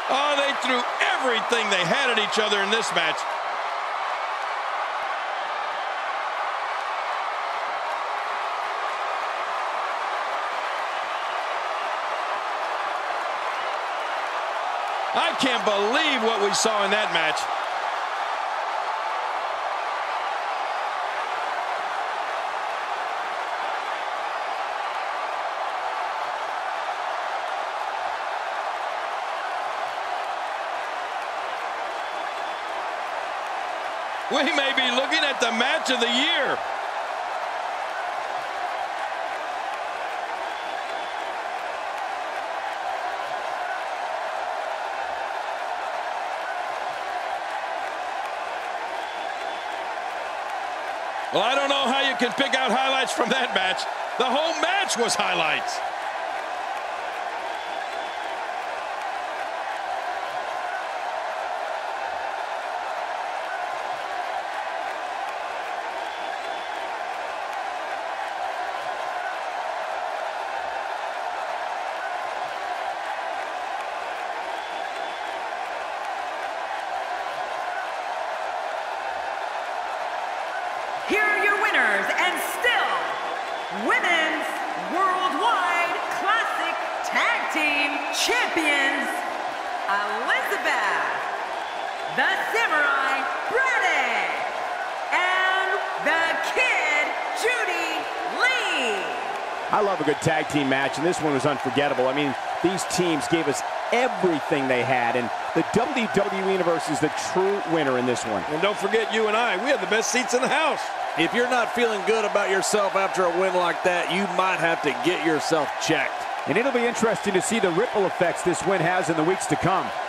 Oh, they threw everything they had at each other in this match. I can't believe what we saw in that match. We may be looking at the match of the year. Well, I don't know how you can pick out highlights from that match. The whole match was highlights. Here are your winners and still Women's Worldwide Classic Tag Team Champions, Elizabeth, the Samurai Brady, and the Kid Judy Lee. I love a good tag team match, and this one was unforgettable. I mean, these teams gave us everything they had, and the WWE Universe is the true winner in this one. And don't forget, you and I, we have the best seats in the house. If you're not feeling good about yourself after a win like that, you might have to get yourself checked. And it'll be interesting to see the ripple effects this win has in the weeks to come.